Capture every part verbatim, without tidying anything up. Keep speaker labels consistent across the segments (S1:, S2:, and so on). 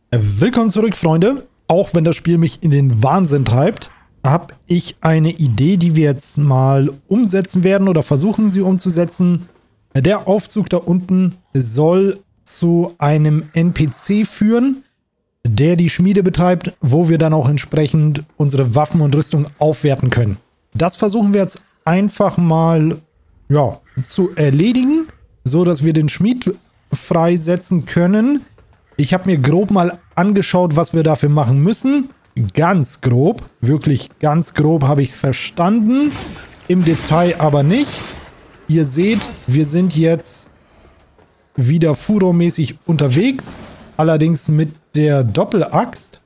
S1: Willkommen zurück, Freunde. Auch wenn das Spiel mich in den Wahnsinn treibt, habe ich eine Idee, die wir jetzt mal umsetzen werden oder versuchen sie umzusetzen. Der Aufzug da unten soll zu einem N P C führen, der die Schmiede betreibt, wo wir dann auch entsprechend unsere Waffen und Rüstung aufwerten können. Das versuchen wir jetzt einfach mal ja, zu erledigen, so dass wir den Schmied freisetzen können. Ich habe mir grob mal angeschaut, was wir dafür machen müssen. Ganz grob, wirklich ganz grob habe ich es verstanden. Im Detail aber nicht. Ihr seht, wir sind jetzt wieder Furor-mäßig unterwegs. Allerdings mit der Doppelaxt.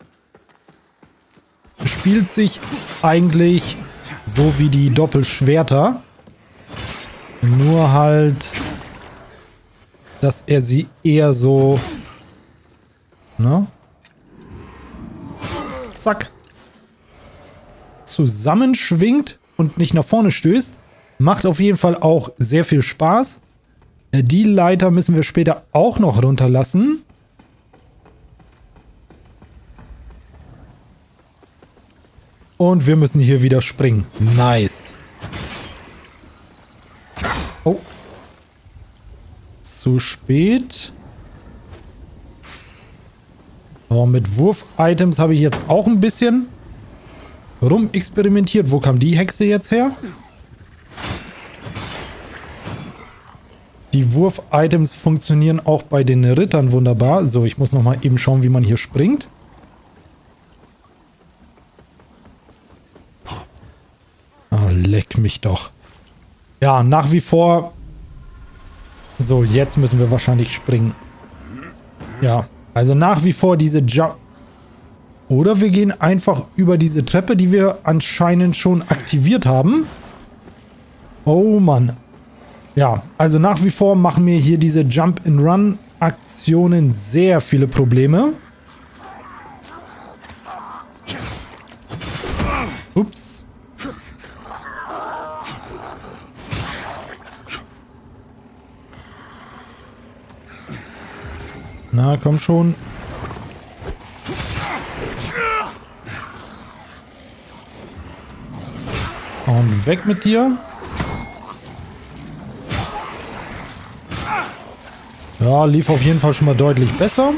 S1: Spielt sich eigentlich so wie die Doppelschwerter. Nur halt, dass er sie eher so... Ne? Zack. Zusammenschwingt und nicht nach vorne stößt. Macht auf jeden Fall auch sehr viel Spaß. Die Leiter müssen wir später auch noch runterlassen. Und wir müssen hier wieder springen. Nice. Oh. Zu spät. Oh, mit Wurf-Items habe ich jetzt auch ein bisschen rumexperimentiert. Wo kam die Hexe jetzt her? Die Wurf-Items funktionieren auch bei den Rittern wunderbar. So, ich muss nochmal eben schauen, wie man hier springt. Oh, leck mich doch. Ja, nach wie vor... So, jetzt müssen wir wahrscheinlich springen. Ja. Also nach wie vor diese Jump... Oder wir gehen einfach über diese Treppe, die wir anscheinend schon aktiviert haben. Oh Mann. Ja, also nach wie vor machen mir hier diese Jump-and-Run-Aktionen sehr viele Probleme. Ups. Na, komm schon. Und weg mit dir. Ja, lief auf jeden Fall schon mal deutlich besser.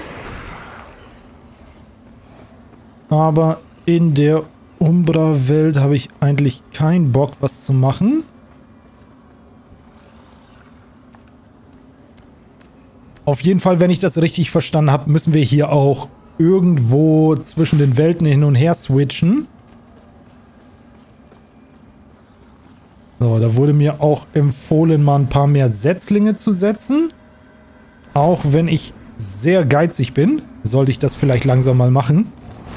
S1: Aber in der Umbra-Welt habe ich eigentlich keinen Bock, was zu machen. Auf jeden Fall, wenn ich das richtig verstanden habe, müssen wir hier auch irgendwo zwischen den Welten hin und her switchen. So, da wurde mir auch empfohlen, mal ein paar mehr Setzlinge zu setzen. Auch wenn ich sehr geizig bin, sollte ich das vielleicht langsam mal machen.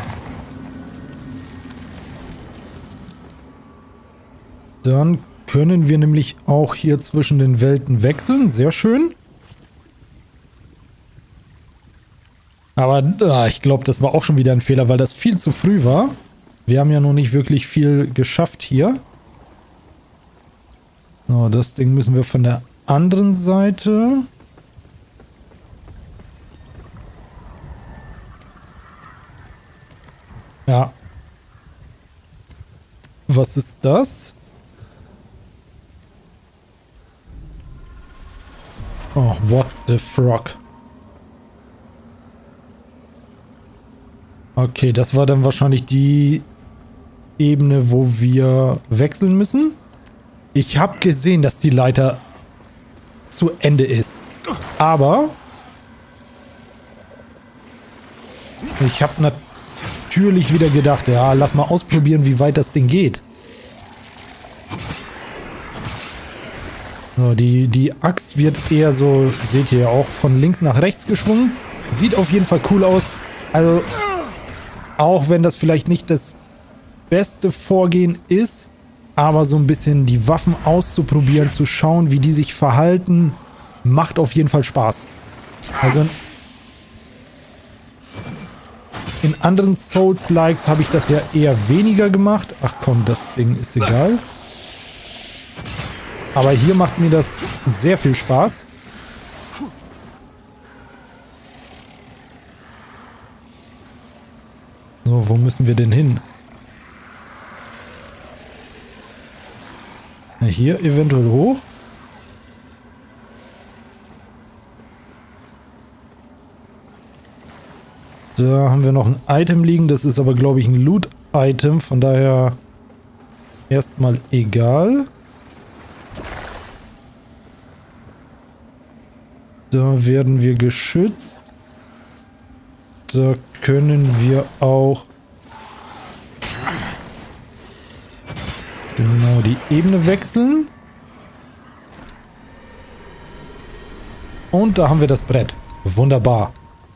S1: Dann können wir nämlich auch hier zwischen den Welten wechseln. Sehr schön. Aber ah, ich glaube, das war auch schon wieder ein Fehler, weil das viel zu früh war. Wir haben ja noch nicht wirklich viel geschafft hier. So, das Ding müssen wir von der anderen Seite. Ja. Was ist das? Oh, what the frog. Okay, das war dann wahrscheinlich die Ebene, wo wir wechseln müssen. Ich habe gesehen, dass die Leiter zu Ende ist. Aber ich habe natürlich wieder gedacht, ja, lass mal ausprobieren, wie weit das Ding geht. So, die, die Axt wird eher so, seht ihr ja auch, von links nach rechts geschwungen. Sieht auf jeden Fall cool aus. Also... Auch wenn das vielleicht nicht das beste Vorgehen ist, aber so ein bisschen die Waffen auszuprobieren, zu schauen, wie die sich verhalten, macht auf jeden Fall Spaß. Also in anderen Souls-Likes habe ich das ja eher weniger gemacht. Ach komm, das Ding ist egal. Aber hier macht mir das sehr viel Spaß. So, wo müssen wir denn hin? Ja, hier eventuell hoch. Da haben wir noch ein Item liegen. Das ist aber, glaube ich, ein Loot-Item. Von daher erstmal egal. Da werden wir geschützt. Da können wir auch genau die Ebene wechseln. Und da haben wir das Brett. Wunderbar.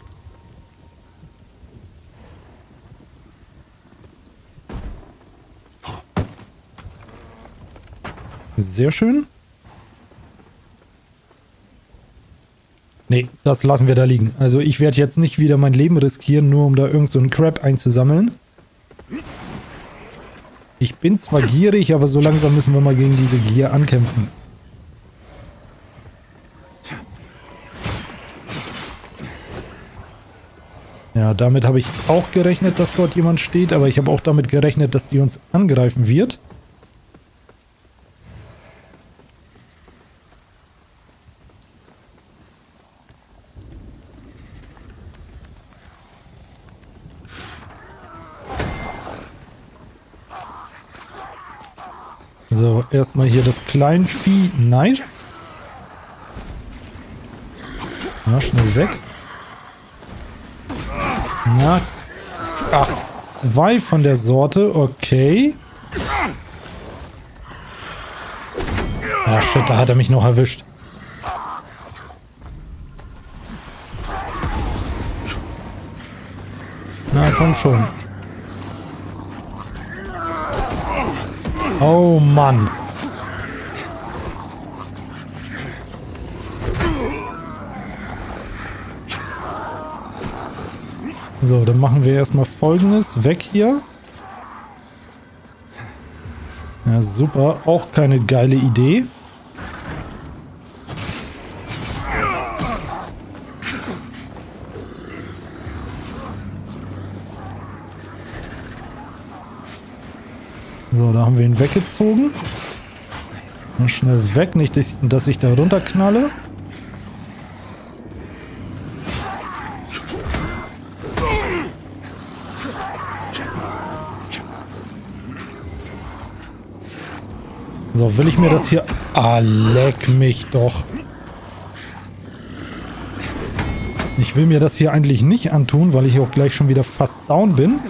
S1: Sehr schön. Nee, das lassen wir da liegen. Also ich werde jetzt nicht wieder mein Leben riskieren, nur um da irgend so einen Crap einzusammeln. Ich bin zwar gierig, aber so langsam müssen wir mal gegen diese Gier ankämpfen. Ja, damit habe ich auch gerechnet, dass dort jemand steht, aber ich habe auch damit gerechnet, dass die uns angreifen wird. So, erstmal hier das Kleinvieh. Nice. Na, schnell weg. Na. Ach, zwei von der Sorte. Okay. Ah, shit, da hat er mich noch erwischt. Na, komm schon. Oh Mann. So, dann machen wir erstmal Folgendes. Weg hier. Ja, super. Auch keine geile Idee. So, da haben wir ihn weggezogen. Mal schnell weg, nicht, dass ich da runterknalle. So, will ich mir das hier... Ah, leck mich doch. Ich will mir das hier eigentlich nicht antun, weil ich auch gleich schon wieder fast down bin.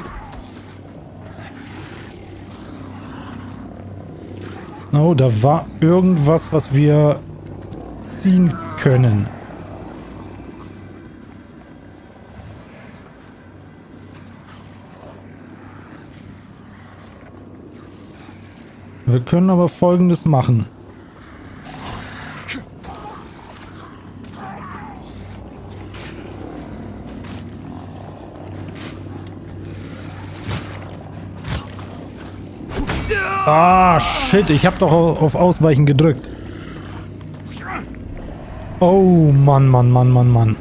S1: Oh, da war irgendwas, was wir ziehen können. Wir können aber Folgendes machen. Ah, shit, ich habe doch auf Ausweichen gedrückt. Oh, Mann, Mann, Mann, Mann, Mann.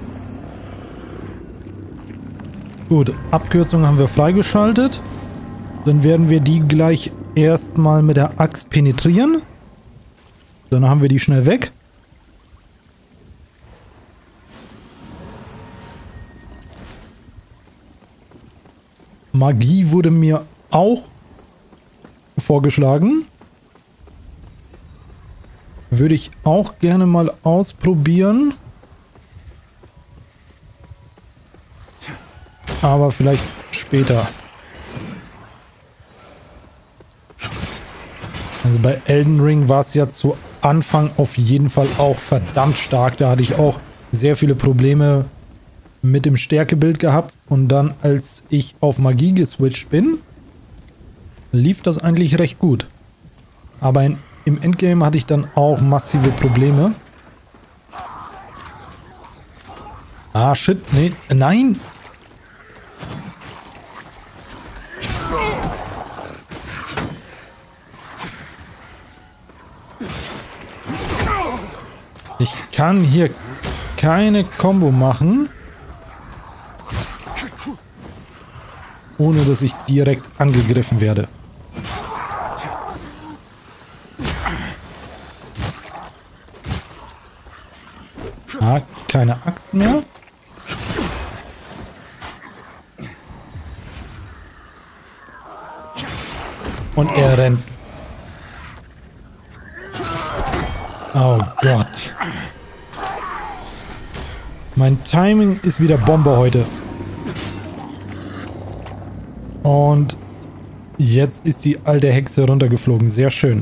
S1: Gut, Abkürzung haben wir freigeschaltet. Dann werden wir die gleich erstmal mit der Axt penetrieren. Dann haben wir die schnell weg. Magie wurde mir auch vorgeschlagen. Würde ich auch gerne mal ausprobieren. Aber vielleicht später. Also bei Elden Ring war es ja zu Anfang auf jeden Fall auch verdammt stark. Da hatte ich auch sehr viele Probleme mit dem Stärkebild gehabt. Und dann, als ich auf Magie geswitcht bin, lief das eigentlich recht gut. Aber in, im Endgame hatte ich dann auch massive Probleme. Ah, shit. Nee, nein. Ich kann hier keine Combo machen. ohne dass ich direkt angegriffen werde. Ah, keine Axt mehr. Und er rennt. Oh Gott. Mein Timing ist wieder Bombe heute. Und jetzt ist die alte Hexe runtergeflogen. Sehr schön.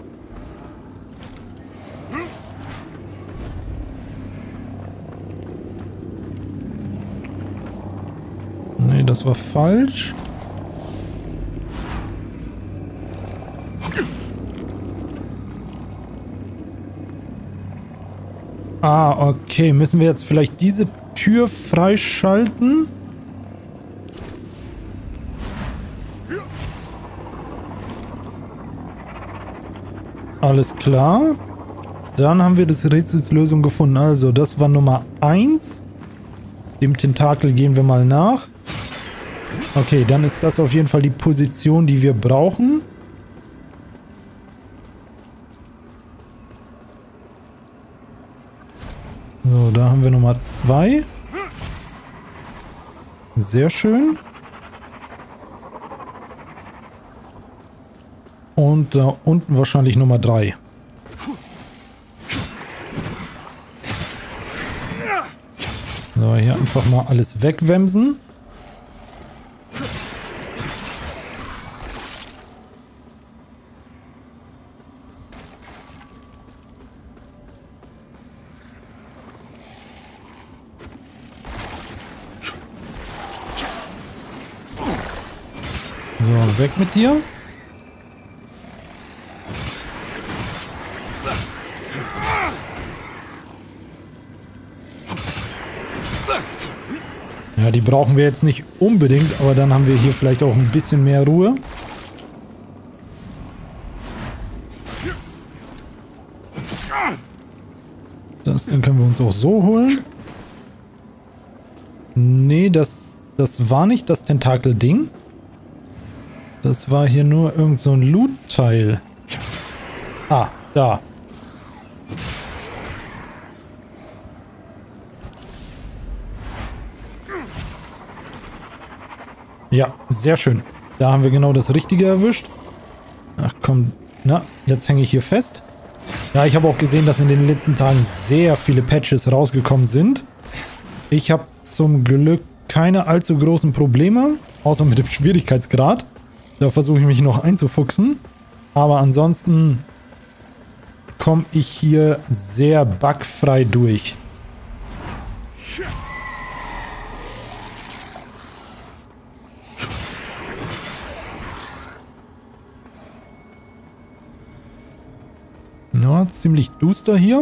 S1: Nee, das war falsch. Ah, okay. Müssen wir jetzt vielleicht diese Tür freischalten? Alles klar. Dann haben wir das Rätsels Lösung gefunden. Also, das war Nummer eins. Dem Tentakel gehen wir mal nach. Okay, dann ist das auf jeden Fall die Position, die wir brauchen. So, da haben wir Nummer zwei. Sehr schön. Und da unten wahrscheinlich Nummer drei. So, hier einfach mal alles wegwemsen. So, weg mit dir. Ja, die brauchen wir jetzt nicht unbedingt, aber dann haben wir hier vielleicht auch ein bisschen mehr Ruhe. Das Ding können wir uns auch so holen. Nee, das, das war nicht das Tentakel-Ding. Das war hier nur irgend so ein Loot-Teil. Ah, da. Ja, sehr schön. Da haben wir genau das Richtige erwischt. Ach komm, na, jetzt hänge ich hier fest. Ja, ich habe auch gesehen, dass in den letzten Tagen sehr viele Patches rausgekommen sind. Ich habe zum Glück keine allzu großen Probleme, außer mit dem Schwierigkeitsgrad. Da versuche ich mich noch einzufuchsen. Aber ansonsten komme ich hier sehr bugfrei durch. Ja, ziemlich duster hier.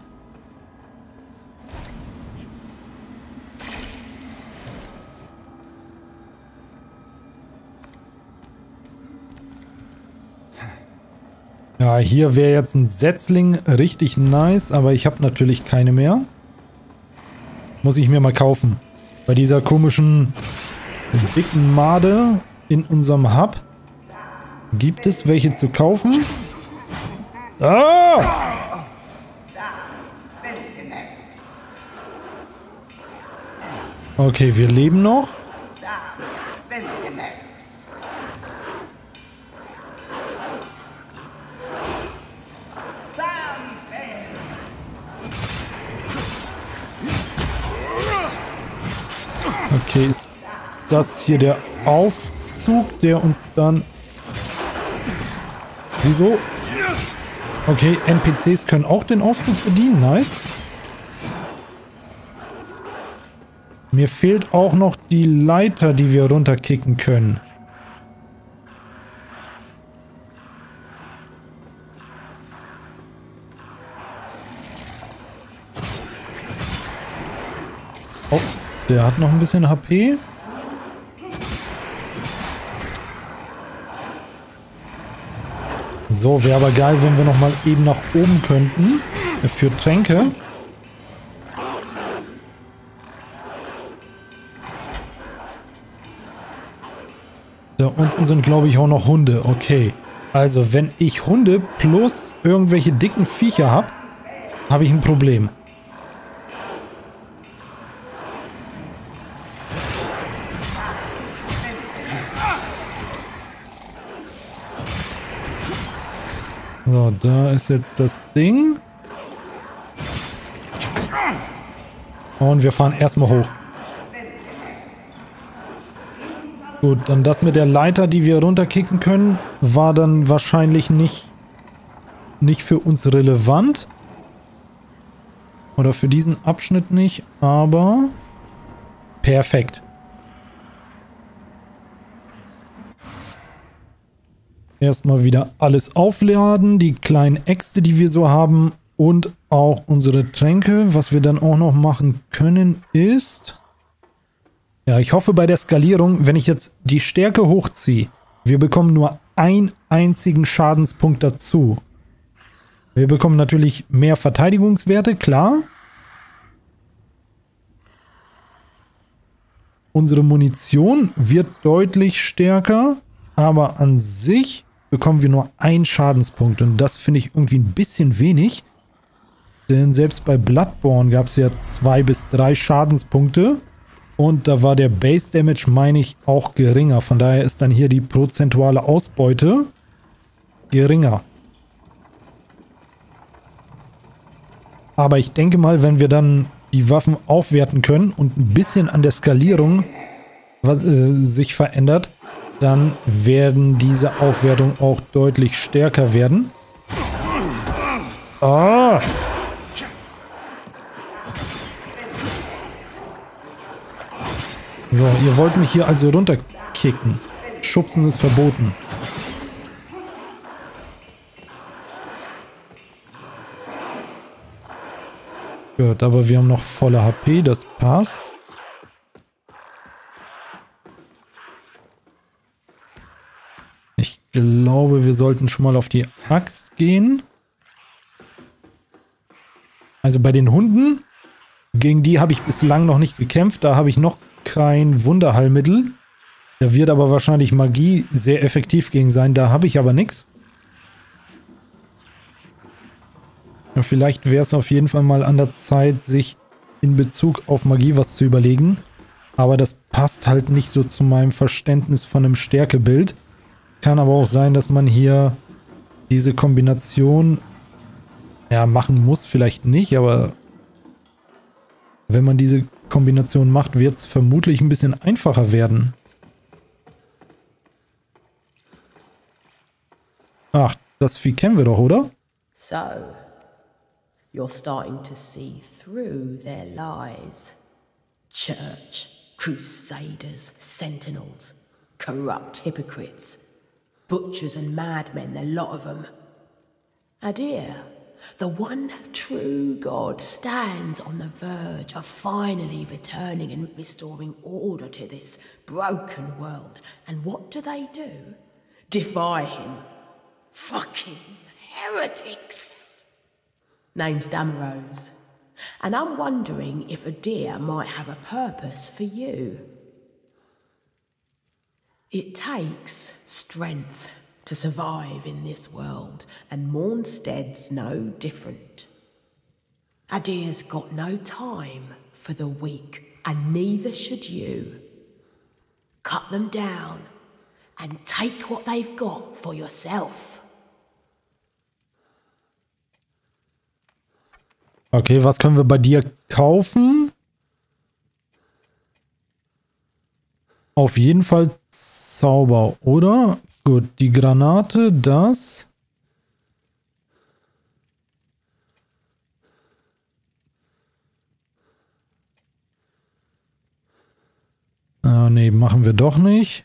S1: Ja, hier wäre jetzt ein Setzling richtig nice, aber ich habe natürlich keine mehr. Muss ich mir mal kaufen. Bei dieser komischen dicken Made in unserem Hub gibt es welche zu kaufen. Ah! Okay, wir leben noch. Okay, ist das hier der Aufzug, der uns dann... Wieso? Okay, N P Cs können auch den Aufzug bedienen. Nice. Mir fehlt auch noch die Leiter, die wir runterkicken können. Oh, der hat noch ein bisschen H P. So, wäre aber geil, wenn wir nochmal eben nach oben könnten. Für Tränke. Da unten sind, glaube ich, auch noch Hunde. Okay. Also, wenn ich Hunde plus irgendwelche dicken Viecher habe, habe ich ein Problem. So, da ist jetzt das Ding. Und wir fahren erstmal hoch. Gut, dann das mit der Leiter, die wir runterkicken können, war dann wahrscheinlich nicht, nicht für uns relevant. Oder für diesen Abschnitt nicht, aber perfekt. Erstmal wieder alles aufladen, die kleinen Äxte, die wir so haben und auch unsere Tränke. Was wir dann auch noch machen können ist... Ja, ich hoffe bei der Skalierung, wenn ich jetzt die Stärke hochziehe, wir bekommen nur einen einzigen Schadenspunkt dazu. Wir bekommen natürlich mehr Verteidigungswerte, klar. Unsere Munition wird deutlich stärker, aber an sich bekommen wir nur einen Schadenspunkt. Und das finde ich irgendwie ein bisschen wenig. Denn selbst bei Bloodborne gab es ja zwei bis drei Schadenspunkte. Und da war der Base Damage, meine ich, auch geringer. Von daher ist dann hier die prozentuale Ausbeute geringer. Aber ich denke mal, wenn wir dann die Waffen aufwerten können und ein bisschen an der Skalierung was, äh, sich verändert, dann werden diese Aufwertungen auch deutlich stärker werden. Ah! So, ihr wollt mich hier also runterkicken. Schubsen ist verboten. Gut, aber wir haben noch volle H P, das passt. Ich glaube, wir sollten schon mal auf die Axt gehen. Also bei den Hunden, gegen die habe ich bislang noch nicht gekämpft. Da habe ich noch kein Wunderheilmittel. Da wird aber wahrscheinlich Magie sehr effektiv gegen sein. Da habe ich aber nichts. Ja, vielleicht wäre es auf jeden Fall mal an der Zeit, sich in Bezug auf Magie was zu überlegen. Aber das passt halt nicht so zu meinem Verständnis von einem Stärkebild. Kann aber auch sein, dass man hier diese Kombination ja machen muss. Vielleicht nicht, aber wenn man diese Kombination macht, wird es vermutlich ein bisschen einfacher werden. Ach, das Vieh kennen wir doch, oder?
S2: So, you're starting to see through their lies. Church, crusaders, sentinels, corrupt hypocrites, butchers and madmen, the lot of them. Adir, the one true God, stands on the verge of finally returning and restoring order to this broken world. And what do they do? Defy him. Fucking heretics. Name's Damaros. And I'm wondering if Adir might have a purpose for you. It takes strength to survive in this world, and Mornstead's no different. Adir's got no time for the weak, and neither should you. Cut them down and take what they've got for yourself.
S1: Okay, was können wir bei dir kaufen? Auf jeden Fall Zauber, oder? Gut, die Granate, das. Ah, nee, machen wir doch nicht.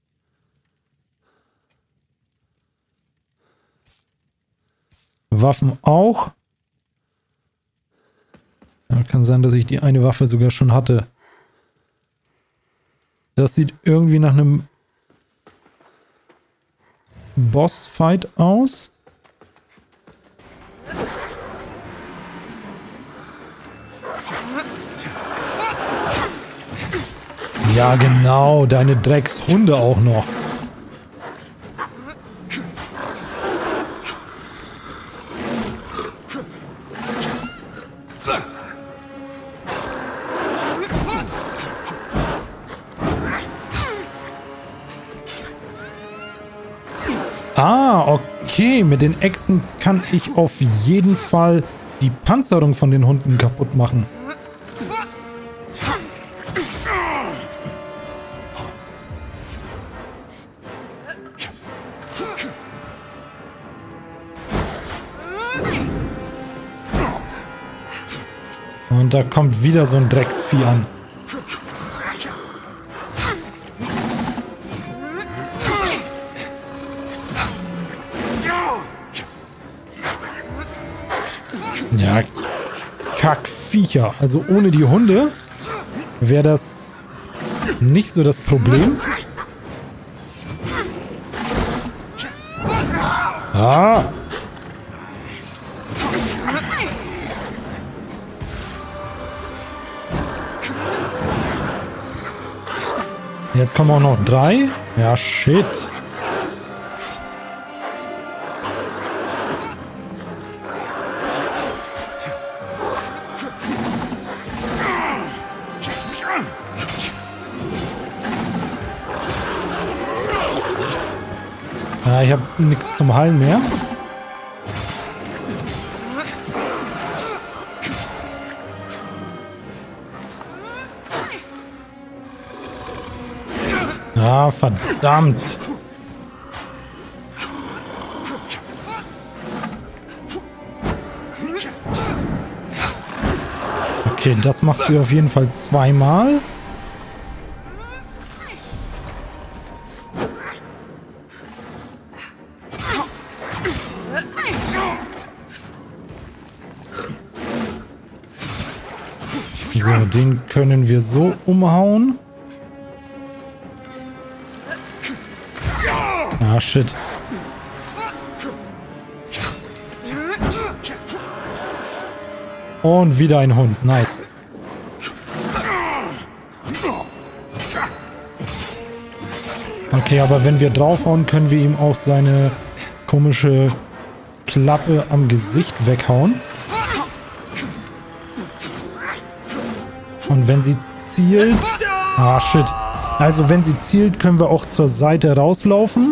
S1: Waffen auch. Ja, kann sein, dass ich die eine Waffe sogar schon hatte. Das sieht irgendwie nach einem Bossfight aus. Ja, genau, deine Dreckshunde auch noch. Ah, okay. Mit den Echsen kann ich auf jeden Fall die Panzerung von den Hunden kaputt machen. Und da kommt wieder so ein Drecksvieh an. Ja, Kackviecher. Also ohne die Hunde wäre das nicht so das Problem. Ah! Jetzt kommen auch noch drei. Ja, shit. Ja, ich habe nichts zum Heilen mehr. Ah, verdammt. Okay, das macht sie auf jeden Fall zweimal. So, den können wir so umhauen. Ah, shit. Und wieder ein Hund. Nice. Okay, aber wenn wir draufhauen, können wir ihm auch seine komische Klappe am Gesicht weghauen. Und wenn sie zielt... Ah, shit. Also wenn sie zielt, können wir auch zur Seite rauslaufen.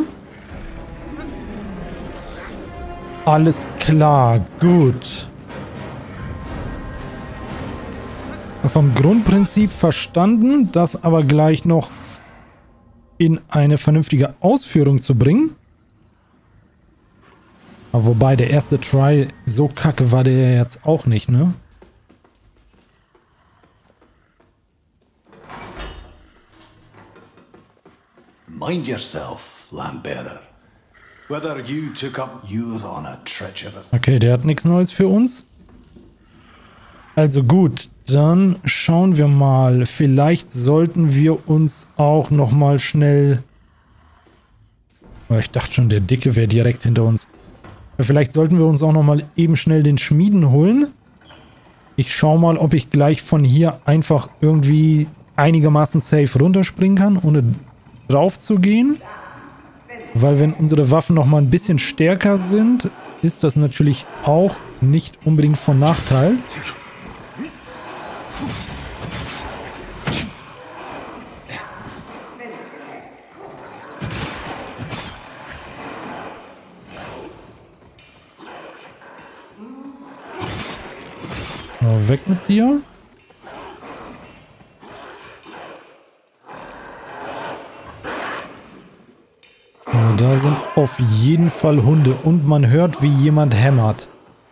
S1: Alles klar, gut. Vom Grundprinzip verstanden, das aber gleich noch in eine vernünftige Ausführung zu bringen. Aber wobei, der erste Try, so kacke war der jetzt auch nicht, ne?
S3: Mind yourself, Lambearer. Whether you took up youth on a treacherous...
S1: Okay, der hat nichts Neues für uns. Also gut, dann schauen wir mal. Vielleicht sollten wir uns auch noch mal schnell... Oh, ich dachte schon, der Dicke wäre direkt hinter uns. Vielleicht sollten wir uns auch noch mal eben schnell den Schmieden holen. Ich schaue mal, ob ich gleich von hier einfach irgendwie einigermaßen safe runterspringen kann, ohne drauf zu gehen. Weil wenn unsere Waffen noch mal ein bisschen stärker sind, ist das natürlich auch nicht unbedingt von Nachteil. So, weg mit dir. Da sind auf jeden Fall Hunde und man hört, wie jemand hämmert.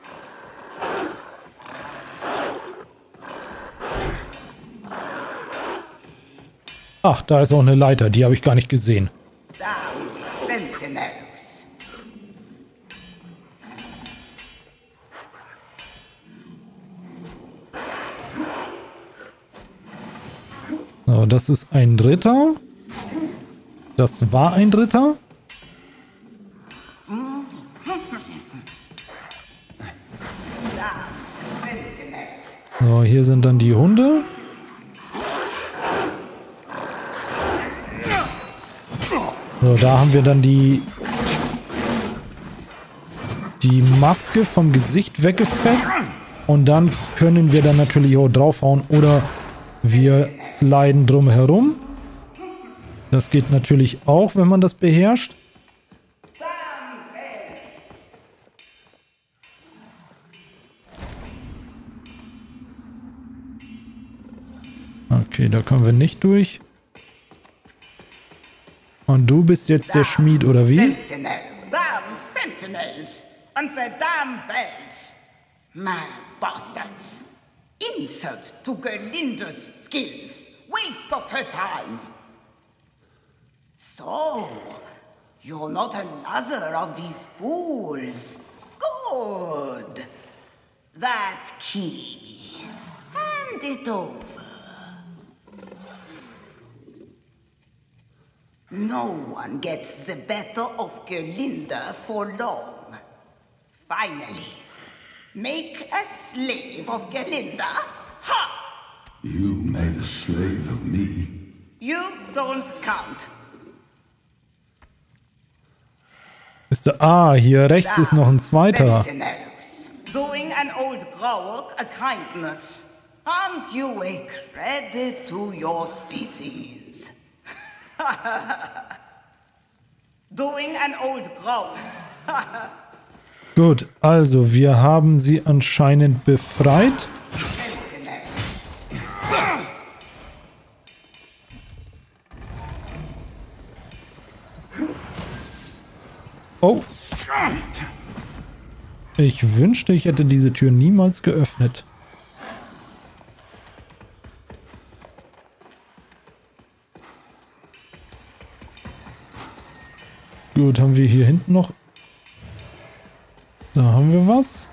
S1: Ach, da ist auch eine Leiter, die habe ich gar nicht gesehen. So, das ist ein Dritter. Das war ein Dritter. So, hier sind dann die Hunde. So, da haben wir dann die die Maske vom Gesicht weggefetzt. Und dann können wir dann natürlich auch draufhauen oder wir sliden drum herum. Das geht natürlich auch, wenn man das beherrscht. da kommen wir nicht durch. Und du bist jetzt der Schmied, oder wie?
S4: Sentinels, damn sentinels, and their damn bells. Mad bastards. Insult to Gerlinda's skills. Waste of her time. So, you're not another of these fools. Good. That key. Hand it over. No one gets the better of Gerlinda for long. Finally, make a slave of Gerlinda? Ha!
S3: You made a slave of me.
S4: You don't count.
S1: Ist da, ah, hier rechts ist noch ein zweiter.
S4: Sentinels, doing an old Growlk a kindness. Aren't you a credit to your species? Doing an old Growlk.
S1: Gut, also wir haben sie anscheinend befreit. Oh. Ich wünschte, ich hätte diese Tür niemals geöffnet. Gut, haben wir hier hinten noch... Da haben wir was.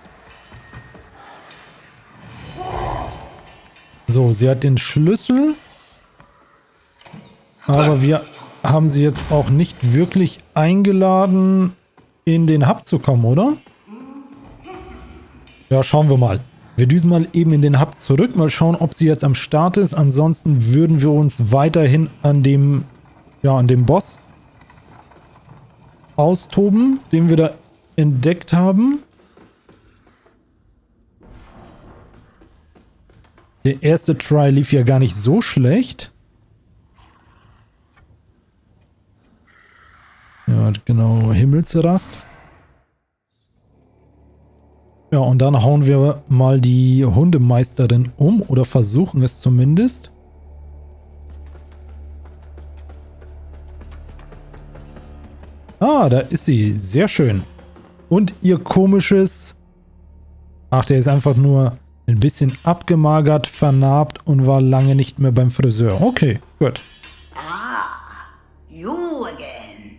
S1: So, sie hat den Schlüssel. Aber wir haben sie jetzt auch nicht wirklich eingeladen, in den Hub zu kommen, oder? Ja, schauen wir mal. Wir düsen mal eben in den Hub zurück. Mal schauen, ob sie jetzt am Start ist. Ansonsten würden wir uns weiterhin an dem, ja, an dem Boss austoben, den wir da entdeckt haben. Der erste Try lief ja gar nicht so schlecht. Ja, genau, Himmelsrast. Ja, und dann hauen wir mal die Hundemeisterin um oder versuchen es zumindest. Ah, da ist sie. Sehr schön. Und ihr komisches... Ach, der ist einfach nur ein bisschen abgemagert, vernarbt und war lange nicht mehr beim Friseur. Okay, gut.
S4: Ah, you again.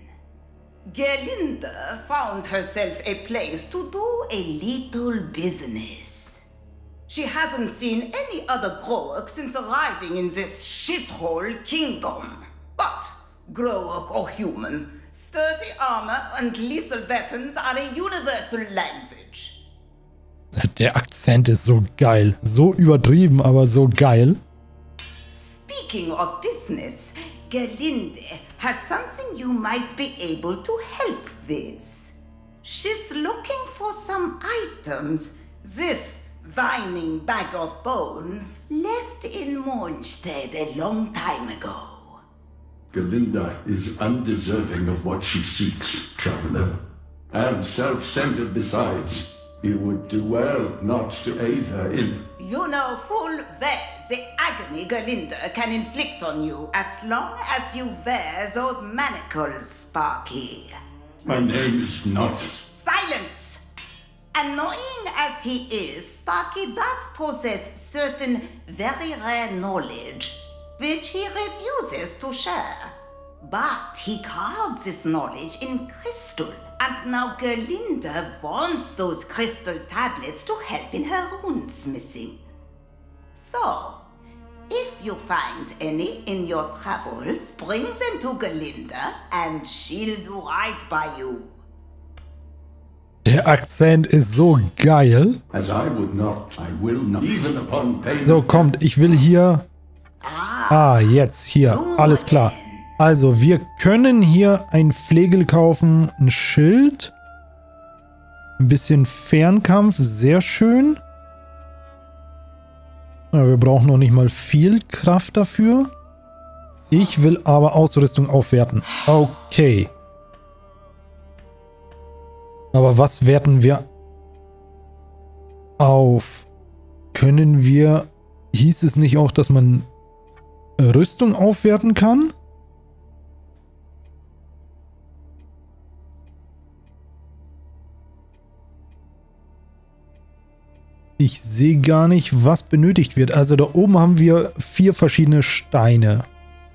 S4: Gerlinda found herself a place to do a little business. She hasn't seen any other Growlk since arriving in this shithole kingdom. But, Growlk or human, sturdy armor and lethal weapons are a universal language.
S1: Der Akzent ist so geil. So übertrieben, aber so geil.
S4: Speaking of business, Gerlinde has something you might be able to help with. She's looking for some items this whining bag of bones left in Mornstead a long time ago.
S5: Gerlinda is undeserving of what she seeks, traveler, and self-centered besides. You would do well not to aid her in...
S4: You know full well the agony Gerlinda can inflict on you as long as you wear those manacles, Sparky.
S5: My name is not...
S4: Silence! Annoying as he is, Sparky does possess certain very rare knowledge, which he refuses to share. But he carves this knowledge in crystal, and now Gerlinda wants those crystal tablets to help in her runesmithing. So, if you find any in your travels, bring them to Gerlinda, and she'll do right by you.
S1: Der Akzent ist so geil.
S5: As I would not, I will not, even upon pain...
S1: So, kommt, ich will hier... Ah, jetzt, hier, alles klar. Also, wir können hier ein Flegel kaufen, ein Schild, ein bisschen Fernkampf, sehr schön. Ja, wir brauchen noch nicht mal viel Kraft dafür. Ich will aber Ausrüstung aufwerten. Okay. Aber was werten wir auf? Können wir... Hieß es nicht auch, dass man Rüstung aufwerten kann. Ich sehe gar nicht, was benötigt wird. Also da oben haben wir vier verschiedene Steine.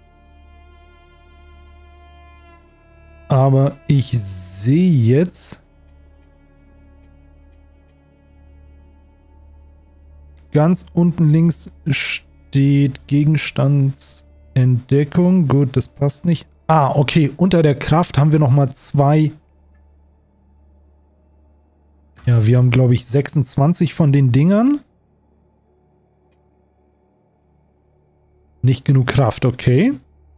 S1: Aber ich sehe jetzt ganz unten links steht Gegenstandsentdeckung. Gut, das passt nicht. Ah, okay. Unter der Kraft haben wir nochmal zwei. Ja, wir haben, glaube ich, sechsundzwanzig von den Dingern. Nicht genug Kraft, okay.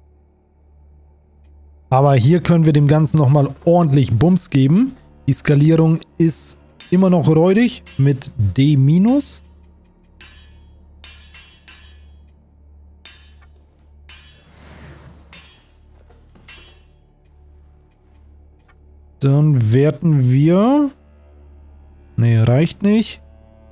S1: Aber hier können wir dem Ganzen nochmal ordentlich Bums geben. Die Skalierung ist immer noch räudig mit D-. Dann werten wir... Nee, reicht nicht.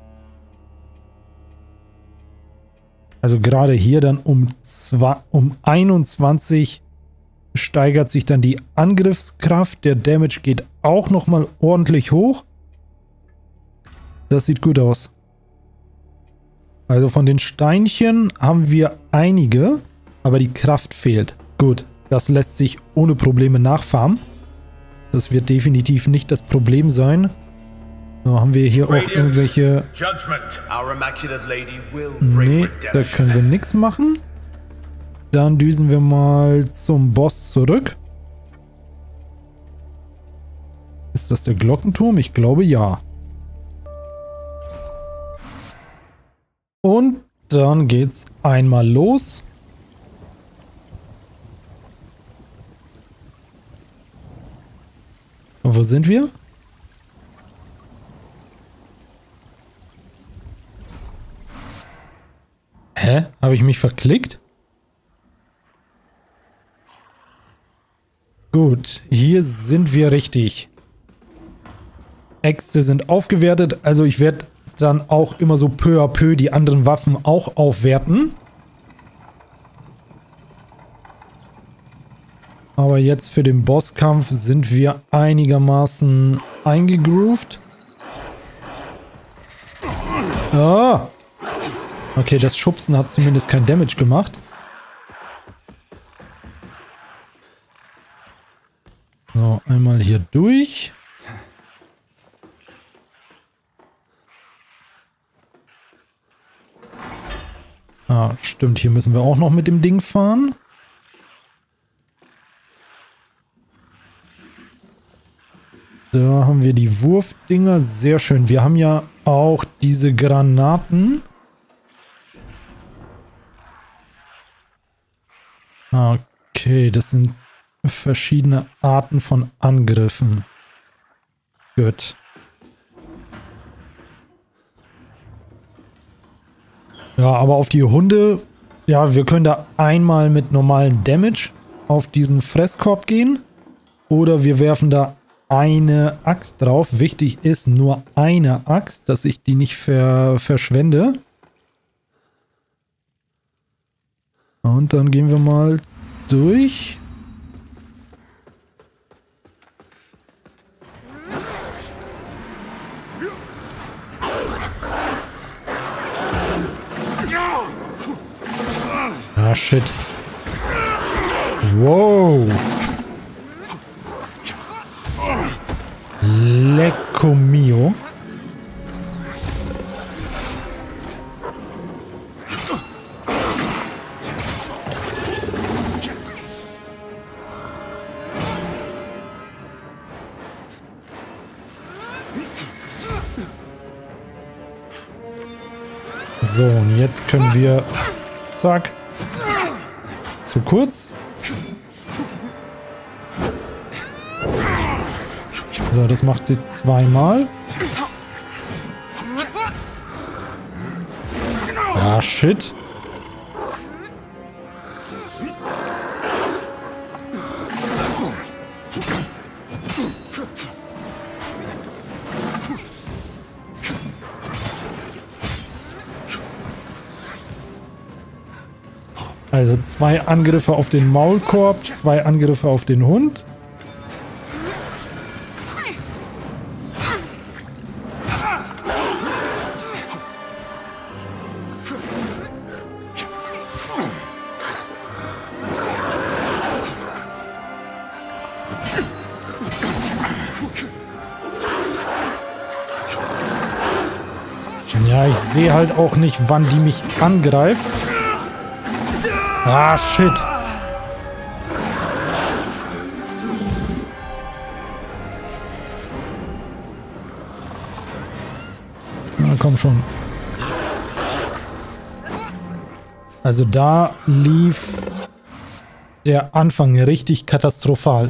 S1: Also gerade hier dann um, zwei, um einundzwanzig steigert sich dann die Angriffskraft. Der Damage geht auch nochmal ordentlich hoch. Das sieht gut aus. Also von den Steinchen haben wir einige, aber die Kraft fehlt. Gut, das lässt sich ohne Probleme nachfarmen. Das wird definitiv nicht das Problem sein. So, haben wir hier auch irgendwelche... Nee, da können wir nichts machen. Dann düsen wir mal zum Boss zurück. Ist das der Glockenturm? Ich glaube ja. Und dann geht's einmal los. Und wo sind wir? Hä? Habe ich mich verklickt? Gut, hier sind wir richtig. Äxte sind aufgewertet, also ich werde dann auch immer so peu à peu die anderen Waffen auch aufwerten. Aber jetzt für den Bosskampf sind wir einigermaßen eingegroovt. Ah! Okay, das Schubsen hat zumindest kein Damage gemacht. So, einmal hier durch. Ah, stimmt, hier müssen wir auch noch mit dem Ding fahren. Da haben wir die Wurfdinger. Sehr schön. Wir haben ja auch diese Granaten. Okay, das sind verschiedene Arten von Angriffen. Gut. Ja, aber auf die Hunde, ja, wir können da einmal mit normalen Damage auf diesen Fresskorb gehen. Oder wir werfen da eine Axt drauf. Wichtig ist nur eine Axt, dass ich die nicht ver verschwende. Und dann gehen wir mal durch. Ah, shit. Wow. Lecco mio. So, und jetzt können wir... Zack. Zu kurz. So, das macht sie zweimal. Ah, shit. Also zwei Angriffe auf den Maulkorb, zwei Angriffe auf den Hund. Ja, ich sehe halt auch nicht, wann die mich angreift. Ah, shit. Na, komm schon. Also da lief der Anfang richtig katastrophal.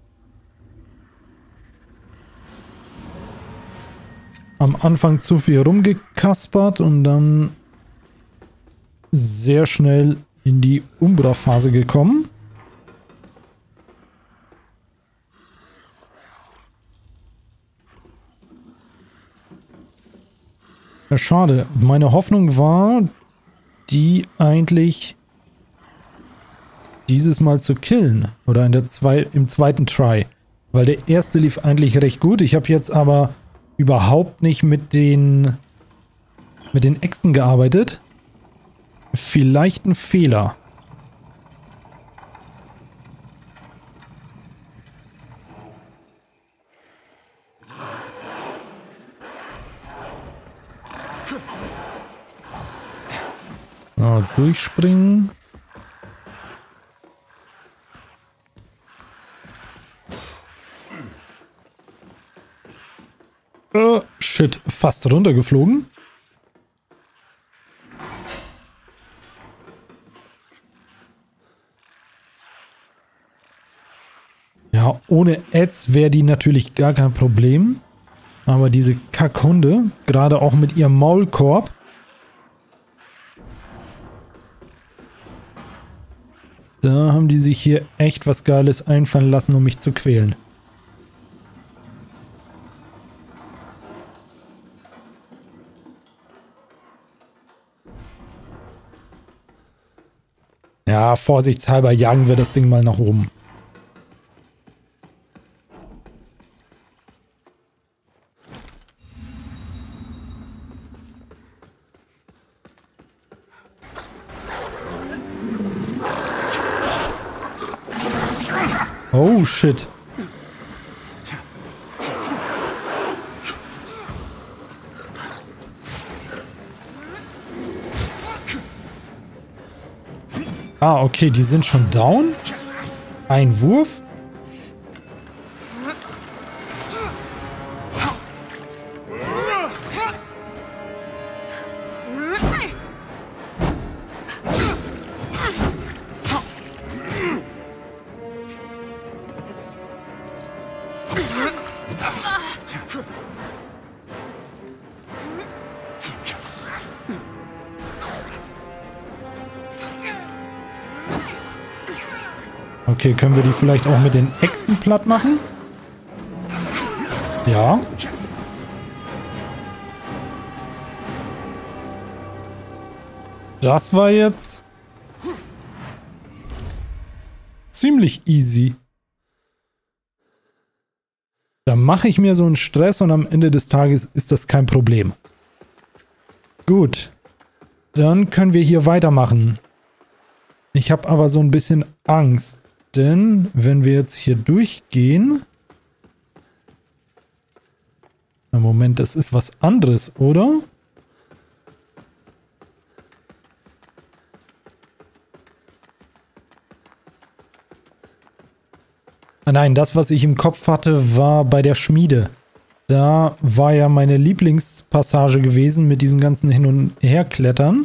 S1: Am Anfang zu viel rumgekaspert und dann sehr schnell in die Umbra-Phase gekommen. Ja, schade. Meine Hoffnung war, die eigentlich dieses Mal zu killen. Oder in der zwei, im zweiten Try. Weil der erste lief eigentlich recht gut. Ich habe jetzt aber überhaupt nicht mit den mit den Äxten gearbeitet. Vielleicht ein Fehler. So, durchspringen. Oh, shit, fast runtergeflogen. Ja, ohne Ads wäre die natürlich gar kein Problem. Aber diese Kackhunde, gerade auch mit ihrem Maulkorb. Da haben die sich hier echt was Geiles einfallen lassen, um mich zu quälen. Ja, vorsichtshalber jagen wir das Ding mal nach oben. Oh, shit. Ah, okay, die sind schon down. Ein Wurf. Okay, können wir die vielleicht auch mit den Äxten platt machen? Ja. Das war jetzt ziemlich easy. Da mache ich mir so einen Stress und am Ende des Tages ist das kein Problem. Gut. Dann können wir hier weitermachen. Ich habe aber so ein bisschen Angst. Denn wenn wir jetzt hier durchgehen... Na Moment, das ist was anderes, oder? Ah nein, das, was ich im Kopf hatte, war bei der Schmiede. Da war ja meine Lieblingspassage gewesen mit diesen ganzen Hin- und Herklettern.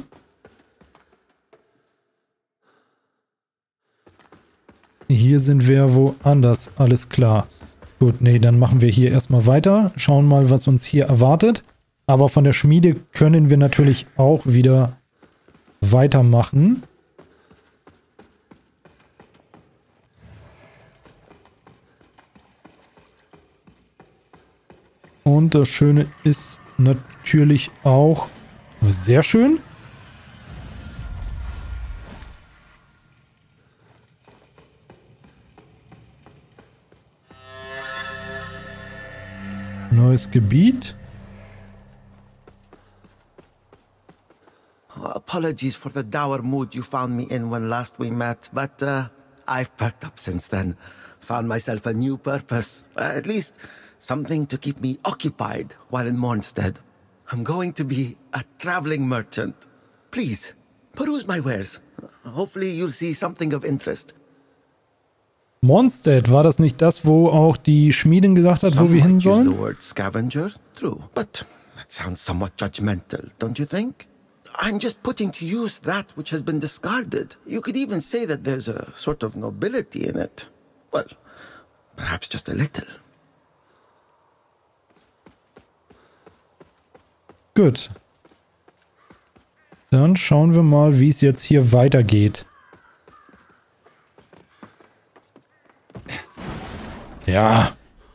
S1: Hier sind wir woanders, alles klar. Gut, nee, dann machen wir hier erstmal weiter. Schauen mal, was uns hier erwartet. Aber von der Schmiede können wir natürlich auch wieder weitermachen. Und das Schöne ist natürlich auch sehr schön. Neues Gebiet.
S6: Apologies for the dour mood you found me in when last we met, but uh, I've perked up since then. Found myself a new purpose. Uh, at least something to keep me occupied while in Mornstead. I'm going to be a traveling merchant. Please, peruse my wares. Hopefully you'll see something of interest.
S1: Mornstead, war das nicht das, wo auch die Schmiedin gesagt hat, wo wir hin sollen?
S6: Some might use the word scavenger, true, but that sounds somewhat judgmental, don't you think? I'm just putting to use that which has been discarded. You could even say that there's a sort of nobility in it. Well, perhaps just a little.
S1: Gut. Dann schauen wir mal, wie es jetzt hier weitergeht. Ja.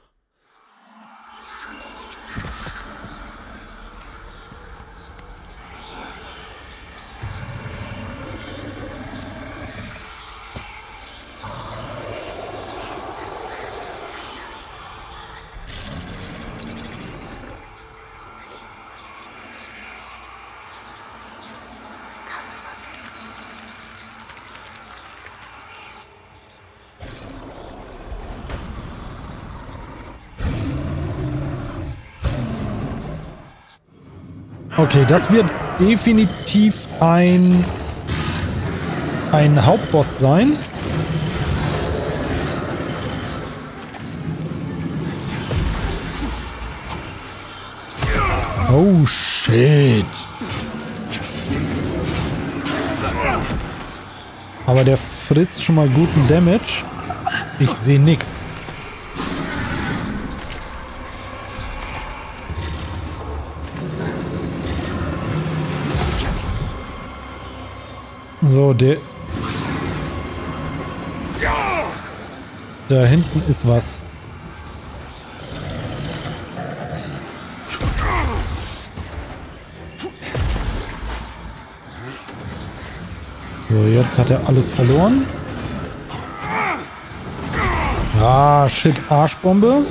S1: Okay, das wird definitiv ein, ein Hauptboss sein. Oh, shit. Aber der frisst schon mal guten Damage. Ich sehe nix. So, der... Da hinten ist was. So, jetzt hat er alles verloren. Ah, shit, Arschbombe.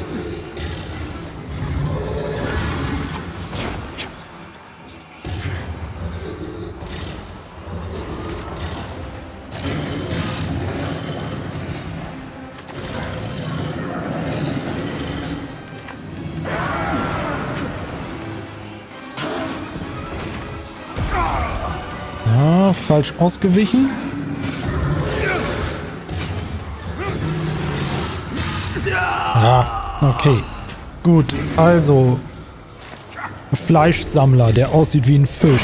S1: Falsch ausgewichen. Ja, okay. Gut, also Fleischsammler, der aussieht wie ein Fisch.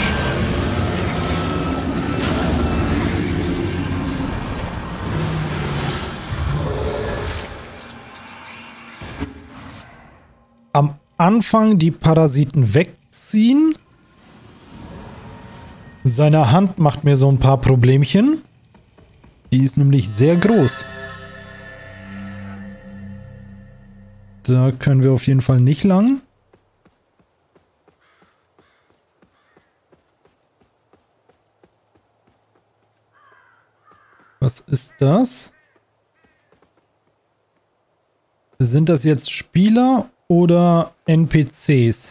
S1: Am Anfang die Parasiten wegziehen. Seine Hand macht mir so ein paar Problemchen. Die ist nämlich sehr groß. Da können wir auf jeden Fall nicht lang. Was ist das? Sind das jetzt Spieler oder N P Cs?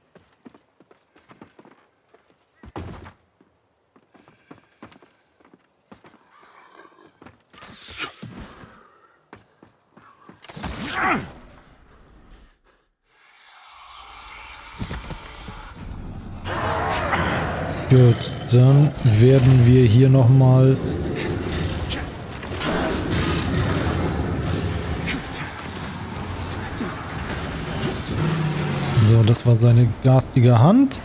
S1: Gut, dann werden wir hier nochmal so, das war seine garstige Hand.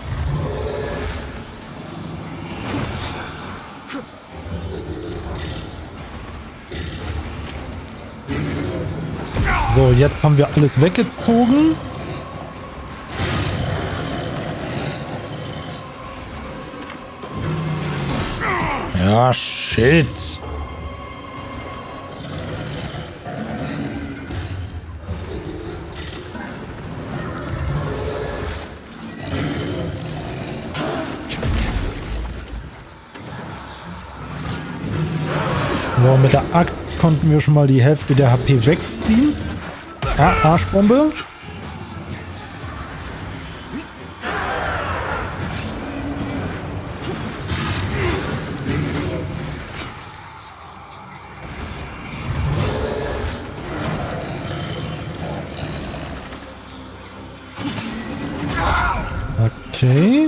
S1: So, jetzt haben wir alles weggezogen. Ja, shit. So, mit der Axt konnten wir schon mal die Hälfte der H P wegziehen. Ah, Arschbombe. Okay.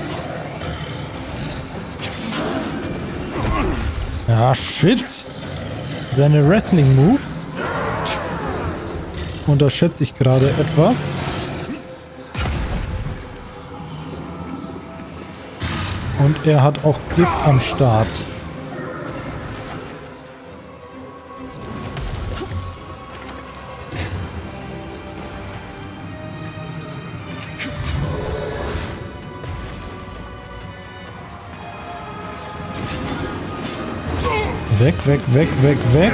S1: Ja, shit. Seine Wrestling-Moves unterschätze ich gerade etwas. Und er hat auch Gift am Start. Weg, weg, weg, weg, weg.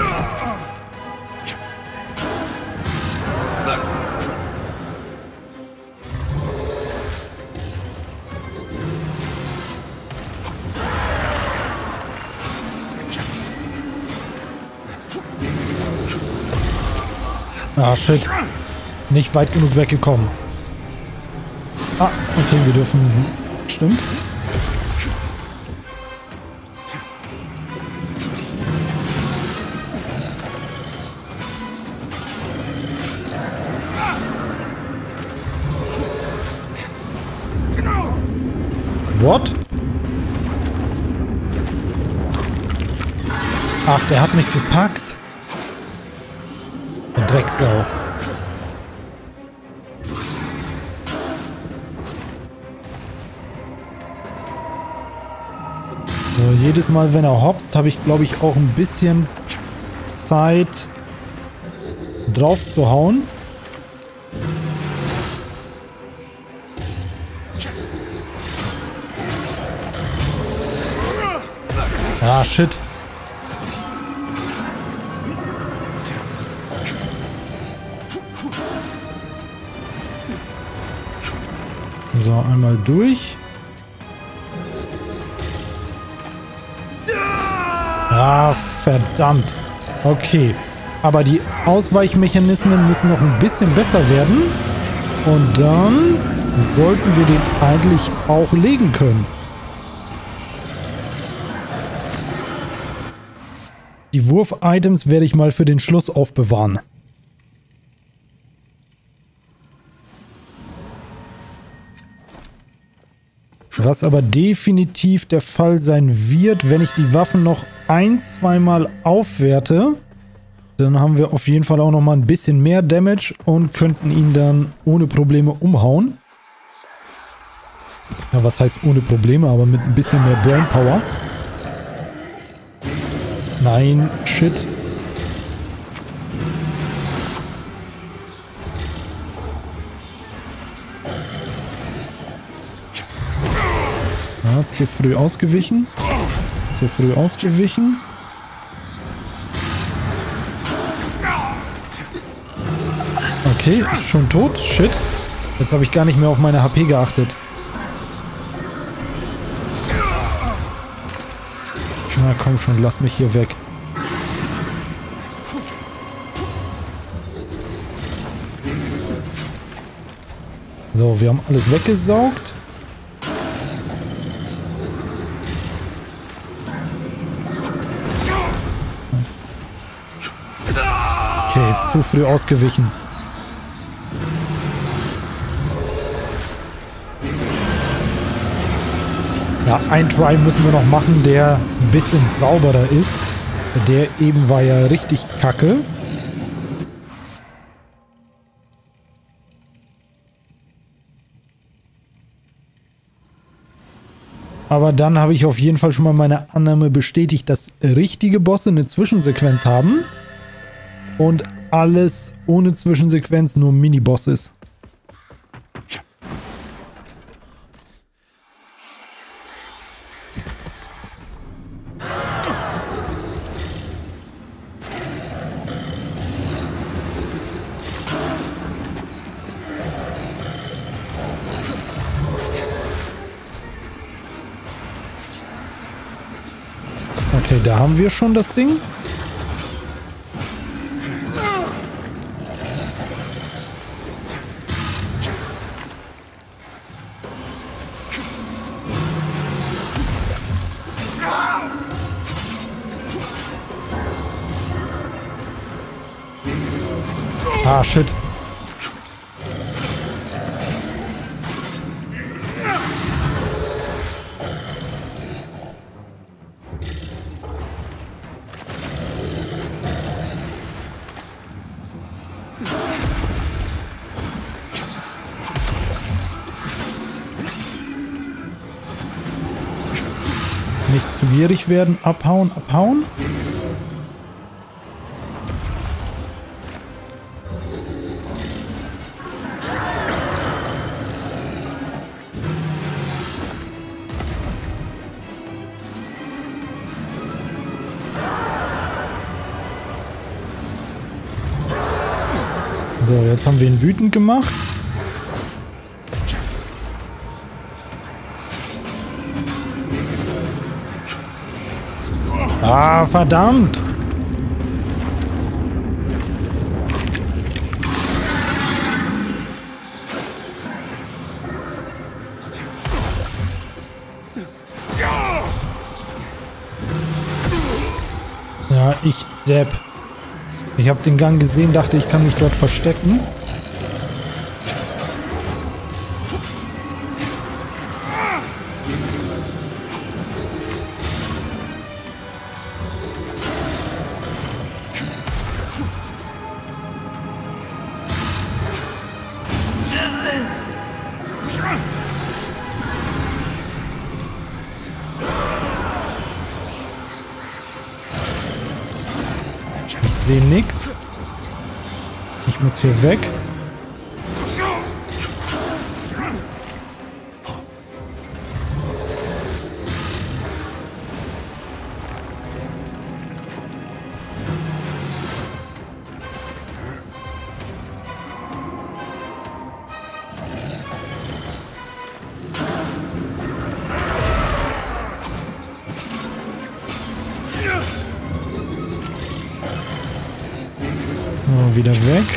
S1: Ah, shit. Nicht weit genug weggekommen. Ah, okay, wir dürfen... Stimmt. What? Ach, der hat mich gepackt. Ein Drecksau. So, jedes Mal, wenn er hopst, habe ich, glaube ich, auch ein bisschen Zeit drauf zu hauen. Ah, shit. So, einmal durch. Ah, verdammt. Okay. Aber die Ausweichmechanismen müssen noch ein bisschen besser werden. Und dann sollten wir den eigentlich auch legen können. Die Wurf-Items werde ich mal für den Schluss aufbewahren. Was aber definitiv der Fall sein wird, wenn ich die Waffen noch ein-, zweimal aufwerte, dann haben wir auf jeden Fall auch noch mal ein bisschen mehr Damage und könnten ihn dann ohne Probleme umhauen. Ja, was heißt ohne Probleme, aber mit ein bisschen mehr Brainpower. Nein, shit. Ja, zu früh ausgewichen. Zu früh ausgewichen. Okay, ist schon tot. Shit. Jetzt habe ich gar nicht mehr auf meine H P geachtet. Na komm schon, lass mich hier weg. So, wir haben alles weggesaugt. Okay, zu früh ausgewichen. Ja, ein Try müssen wir noch machen, der ein bisschen sauberer ist. Der eben war ja richtig kacke. Aber dann habe ich auf jeden Fall schon mal meine Annahme bestätigt, dass richtige Bosse eine Zwischensequenz haben. Und alles ohne Zwischensequenz nur Mini-Boss ist. Okay, da haben wir schon das Ding. Ah, shit. zu gierig werden. Abhauen, abhauen. So, jetzt haben wir ihn wütend gemacht. Ah, verdammt! Ja, ich Depp. Ich habe den Gang gesehen, dachte, ich kann mich dort verstecken. Ich sehe nichts. Ich muss hier weg. So, wieder weg.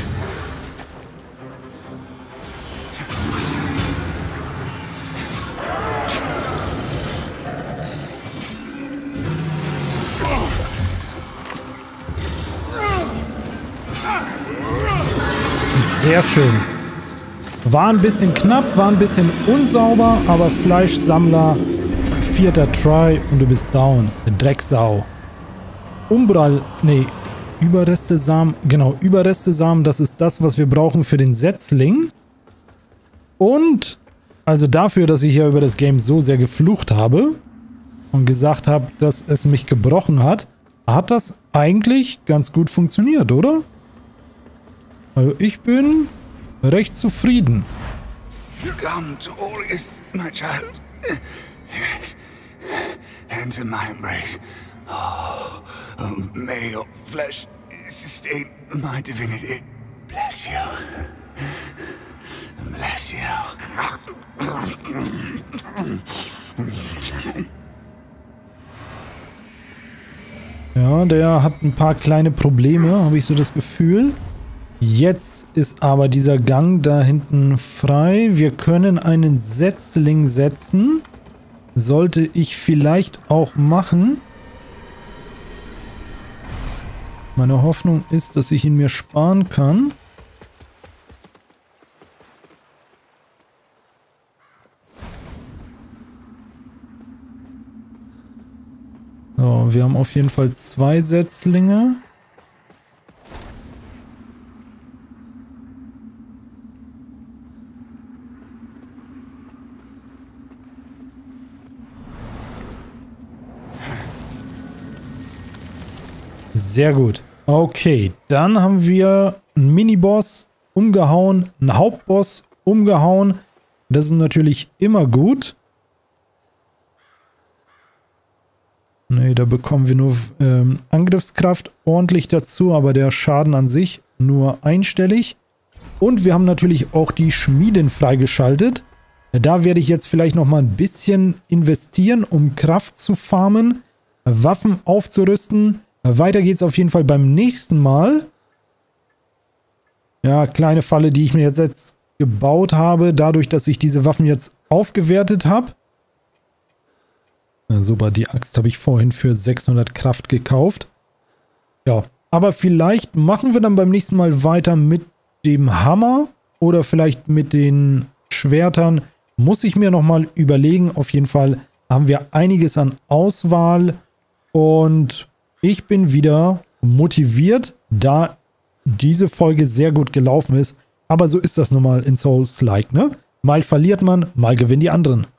S1: Sehr schön. War ein bisschen knapp, war ein bisschen unsauber, aber Fleischsammler, vierter Try und du bist down. Drecksau. Umbral, nee, Überreste Samen, genau, Überreste Samen, das ist das, was wir brauchen für den Setzling. Und, also dafür, dass ich ja über das Game so sehr geflucht habe und gesagt habe, dass es mich gebrochen hat, hat das eigentlich ganz gut funktioniert, oder? Also ich bin recht zufrieden.
S7: Come to Orcus, my child. Yes. Enter my embrace. Oh, may your flesh sustain my divinity. Bless you. Bless you.
S1: Ja, der hat ein paar kleine Probleme, habe ich so das Gefühl. Jetzt ist aber dieser Gang da hinten frei. Wir können einen Setzling setzen. Sollte ich vielleicht auch machen. Meine Hoffnung ist, dass ich ihn mir sparen kann. So, wir haben auf jeden Fall zwei Setzlinge. Sehr gut. Okay, dann haben wir einen Miniboss umgehauen, einen Hauptboss umgehauen. Das ist natürlich immer gut. Ne, da bekommen wir nur ähm, Angriffskraft ordentlich dazu, aber der Schaden an sich nur einstellig. Und wir haben natürlich auch die Schmiedin freigeschaltet. Da werde ich jetzt vielleicht noch mal ein bisschen investieren, um Kraft zu farmen, Waffen aufzurüsten. Weiter geht's auf jeden Fall beim nächsten Mal. Ja, kleine Falle, die ich mir jetzt, jetzt gebaut habe, dadurch, dass ich diese Waffen jetzt aufgewertet habe. Na super, die Axt habe ich vorhin für sechshundert Kraft gekauft. Ja, aber vielleicht machen wir dann beim nächsten Mal weiter mit dem Hammer oder vielleicht mit den Schwertern. Muss ich mir nochmal überlegen. Auf jeden Fall haben wir einiges an Auswahl und ich bin wieder motiviert, da diese Folge sehr gut gelaufen ist. Aber so ist das nun mal in Souls-like, ne? Mal verliert man, mal gewinnen die anderen.